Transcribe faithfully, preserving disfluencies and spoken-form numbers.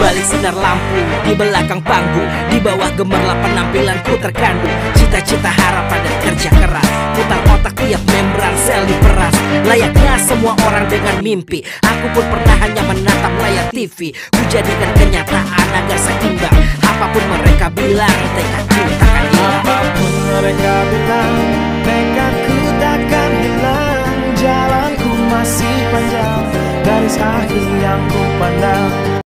balik sinar lampu, di belakang panggung, di bawah gemerlap penampilanku terkandung cita-cita, harapan dan kerja keras. Putar otak tiap membran sel diperas. Layaknya semua orang dengan mimpi, aku pun pernah hanya menatap layar T V. Ku jadikan kenyataan agar seimbang. Apapun mereka bilang, tekadku takkan hilang. Apapun mereka bilang, tekadku takkan hilang. Jalanku masih panjang, garis akhir yang ku pandang.